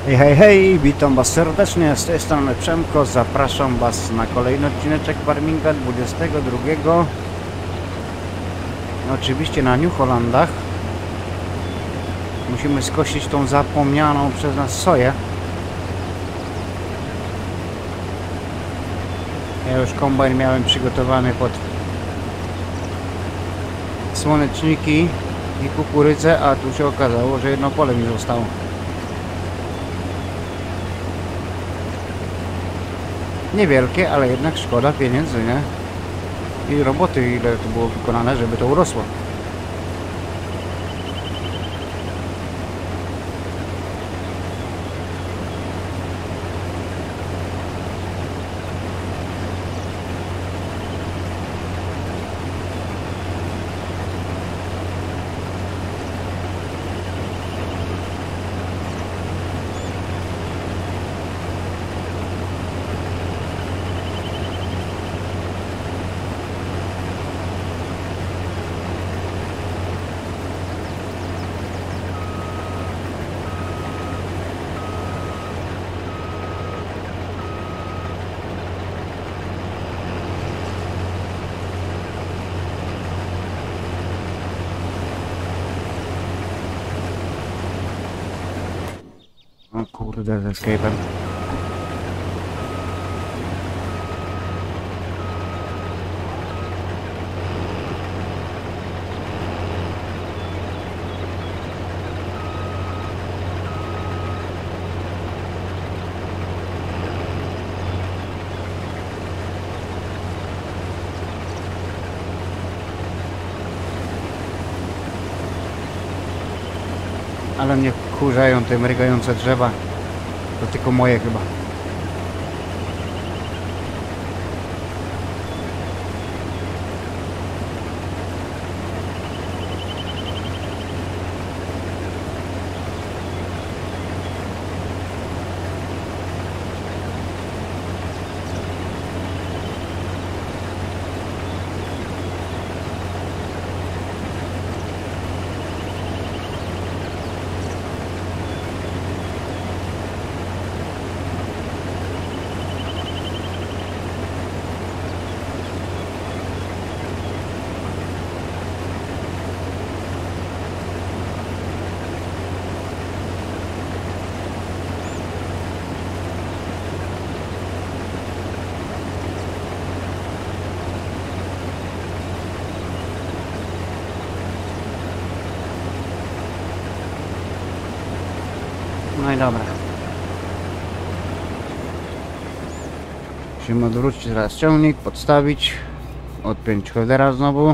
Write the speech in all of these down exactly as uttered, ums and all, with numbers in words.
Hej, hej, hej, witam was serdecznie, z tej strony Przemko, zapraszam was na kolejny odcineczek Farminga dwudziestego drugiego. Oczywiście na New Hollandach. Musimy skosić tą zapomnianą przez nas soję. Ja już kombajn miałem przygotowany pod słoneczniki i kukurydzę, a tu się okazało, że jedno pole mi zostało. Niewielkie, ale jednak szkoda pieniędzy, nie? I roboty, ile to było wykonane, żeby to urosło. O kurde, z escape'em. Ale mnie wkurzają te mrygające drzewa. To tylko moje chyba. No i dobra. Musimy odwrócić teraz ciągnik, podstawić, odpiąć holdera znowu.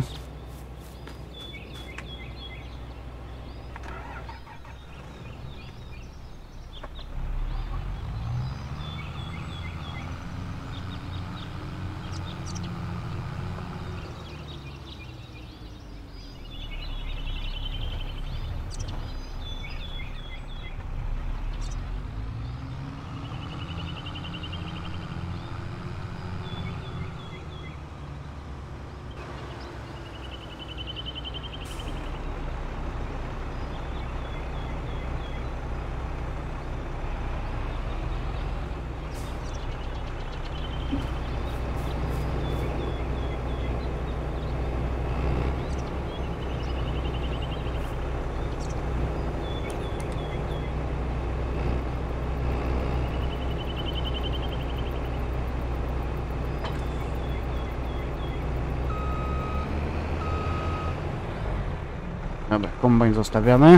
Dobra, kombajn zostawiamy.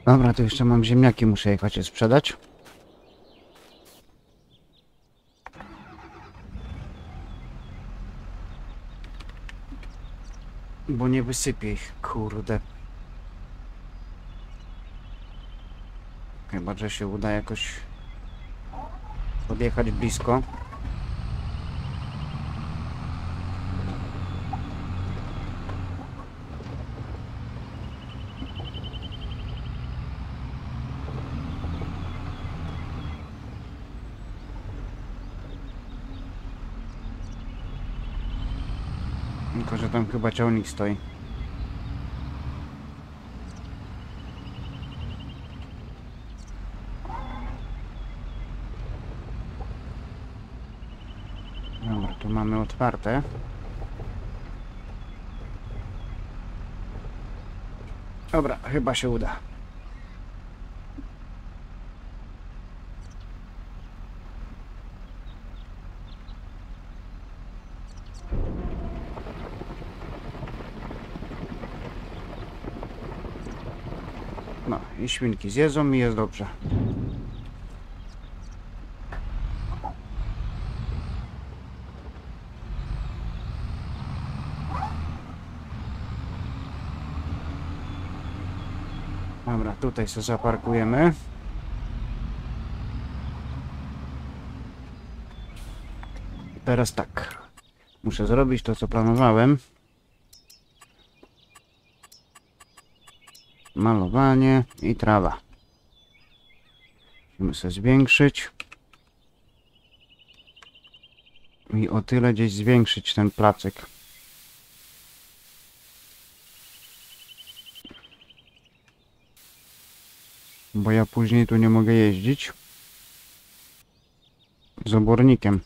Dobra, to jeszcze mam ziemniaki, muszę jechać je sprzedać. Bo nie wysypię ich, kurde. Chyba, że się uda jakoś podjechać blisko. Tylko, że tam chyba ciągnik stoi. Dobra, tu mamy otwarte. Dobra, chyba się uda. No i świnki zjedzą i jest dobrze. Dobra, tutaj się zaparkujemy. I teraz tak. Muszę zrobić to, co planowałem. Malowanie i trawa. Musimy sobie zwiększyć. I o tyle gdzieś zwiększyć ten placek. Bo ja później tu nie mogę jeździć z obornikiem.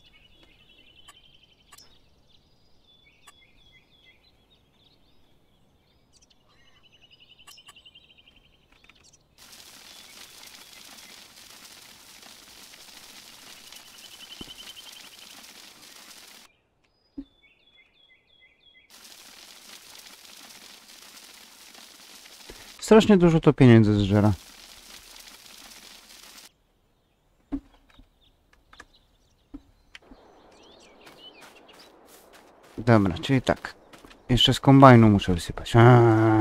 Strasznie dużo to pieniędzy zżera. Dobra, czyli tak. Jeszcze z kombajnu muszę wysypać. Aaaa.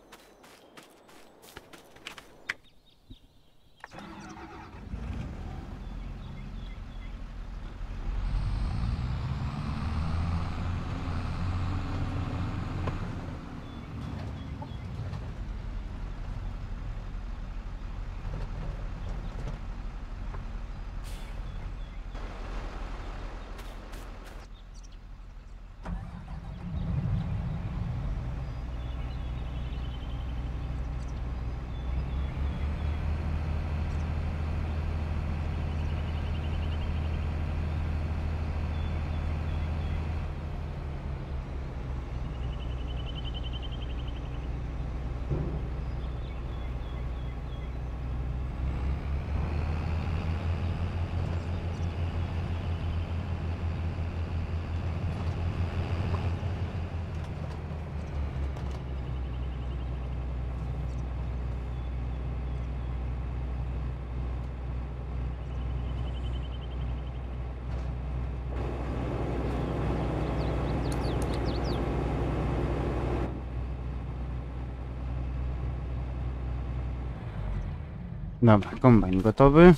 Dobra, kombajn gotowy.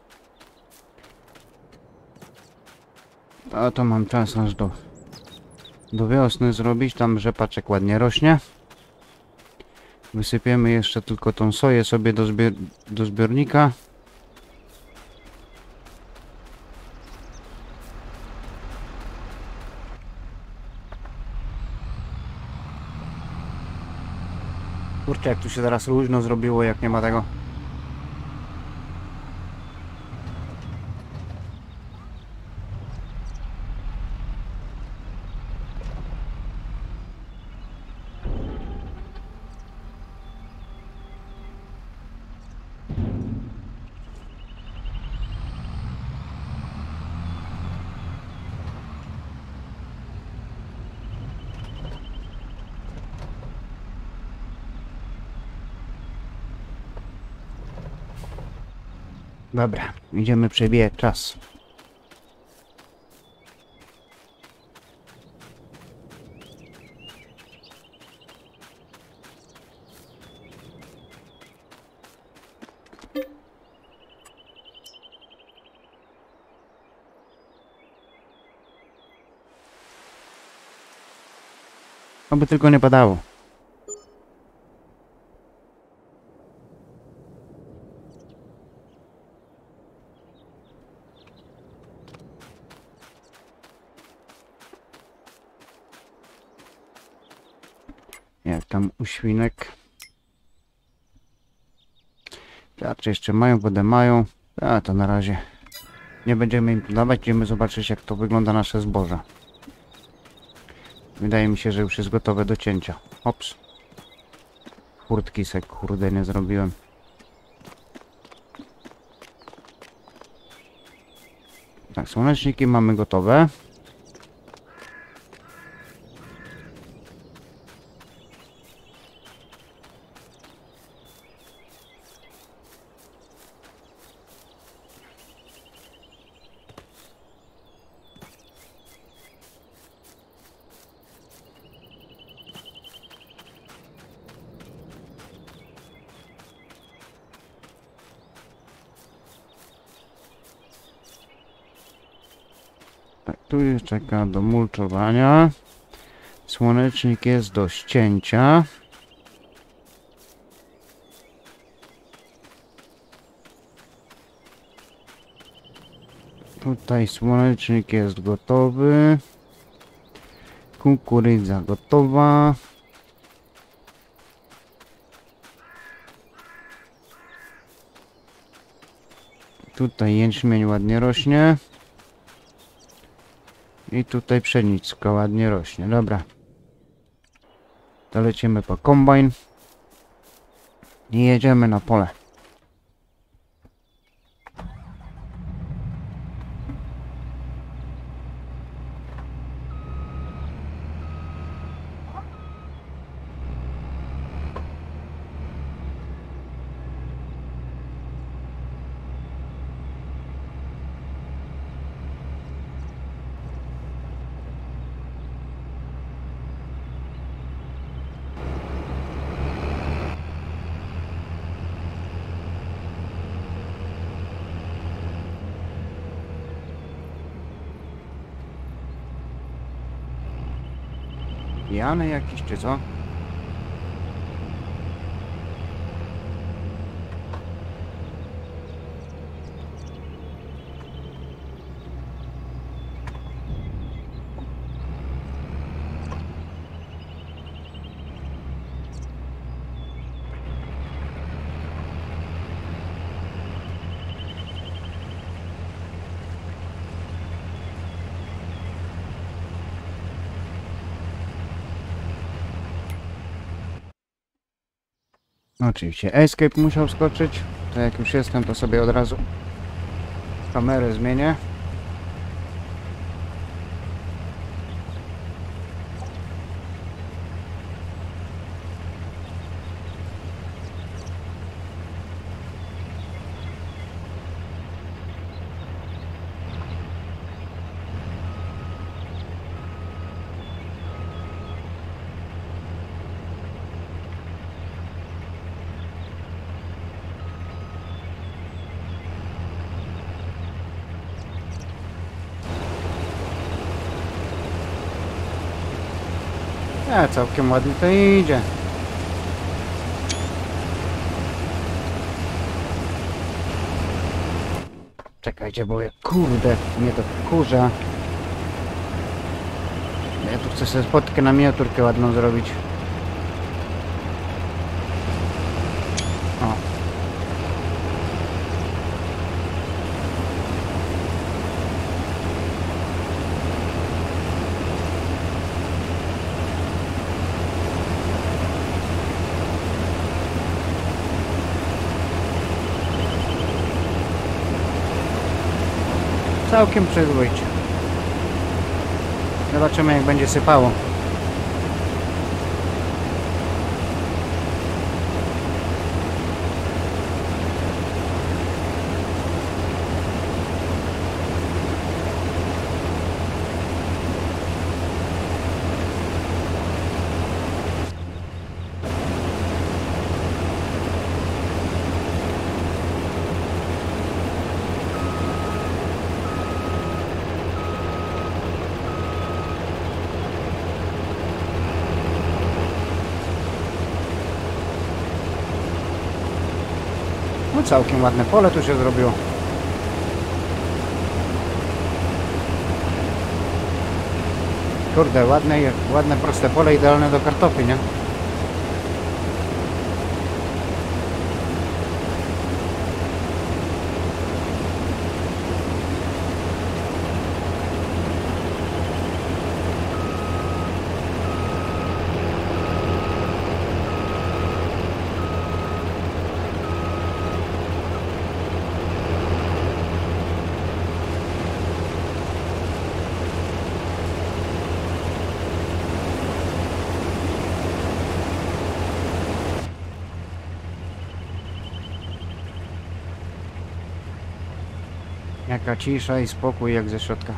A to mam czas aż do, do wiosny zrobić, tam rzepaczek ładnie rośnie. Wysypiemy jeszcze tylko tą soję sobie do, zbior do zbiornika. Kurczę, jak tu się teraz luźno zrobiło, jak nie ma tego. Dobra, idziemy przebijać czas. Oby tylko nie padało. Jak tam u świnek? Tarcze jeszcze mają, wodę mają. A to na razie nie będziemy im dawać. Idziemy zobaczyć, jak to wygląda nasze zboże. Wydaje mi się, że już jest gotowe do cięcia. Ops. Furtki se kurde nie zrobiłem. Tak, słoneczniki mamy gotowe. Tak, tu jest czeka do mulczowania. Słonecznik jest do ścięcia. Tutaj słonecznik jest gotowy. Kukurydza gotowa. Tutaj jęczmień ładnie rośnie. I tutaj pszenicka ładnie rośnie. Dobra. To lecimy po kombajn. I jedziemy na pole. Pijany jakiś czy co? Oczywiście escape musiał skoczyć. To jak już jestem, to sobie od razu kamerę zmienię. A, całkiem ładnie to idzie. Czekajcie, bo ja, kurde, mnie to wkurza. Ja tu chcę sobie spotkę na miniaturkę ładną zrobić. O. Całkiem przyzwoicie. Zobaczymy, jak będzie sypało. No całkiem ładne pole tu się zrobiło. Kurde, ładne, ładne proste pole, idealne do kartofli, nie? Jaka cisza i spokój jak ze środka.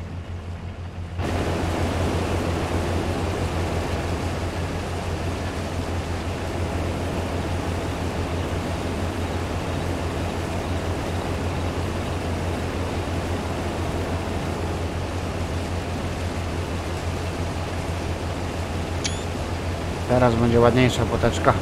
Teraz będzie ładniejsza poteczka.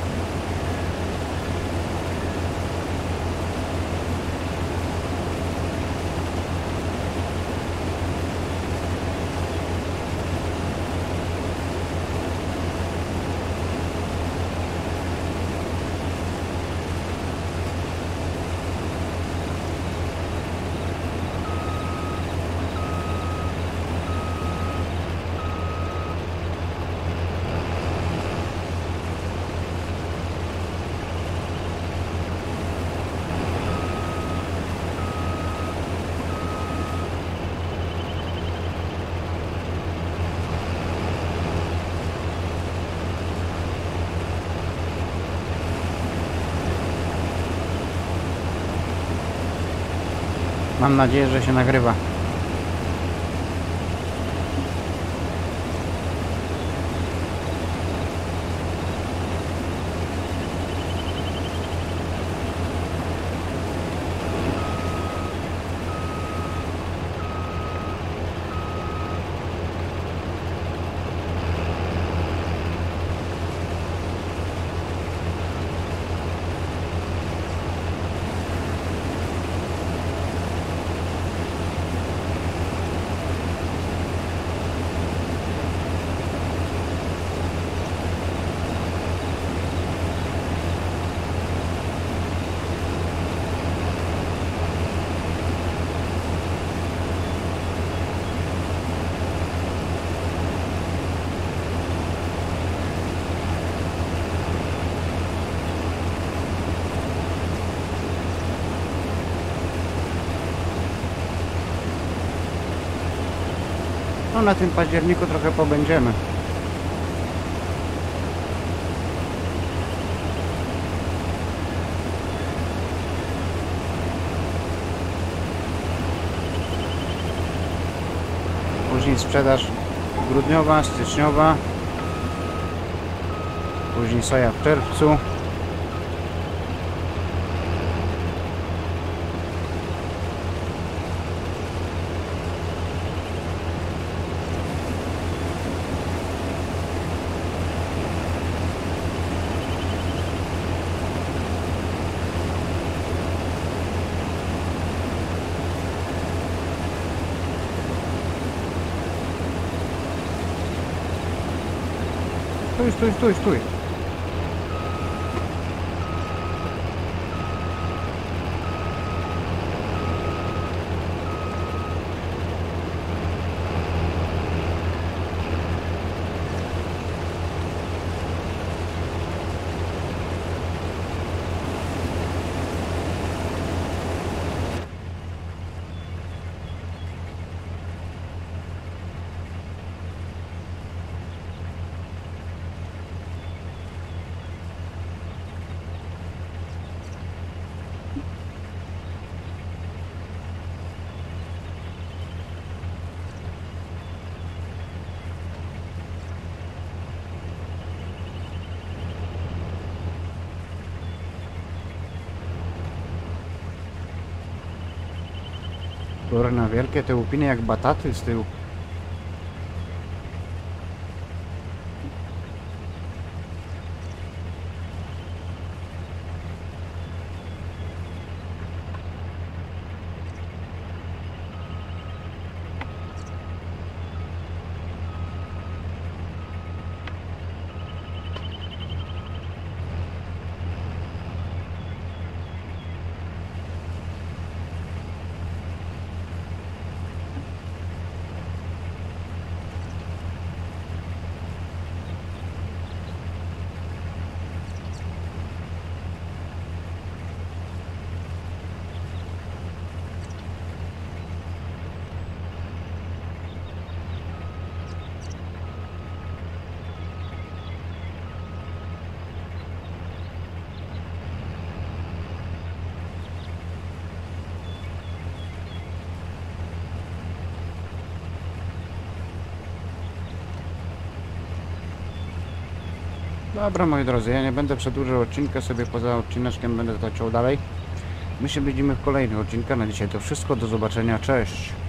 Mam nadzieję, że się nagrywa. No na tym październiku trochę pobędziemy. Później sprzedaż grudniowa, styczniowa. Później soja w czerwcu. Stój, stój, stój, stój. Kurna, wielkie te łupiny jak bataty z tyłu. Dobra, moi drodzy, ja nie będę przedłużał odcinka, sobie poza odcineczkiem będę to ciął dalej. My się widzimy w kolejnych odcinkach. Na dzisiaj to wszystko. Do zobaczenia. Cześć!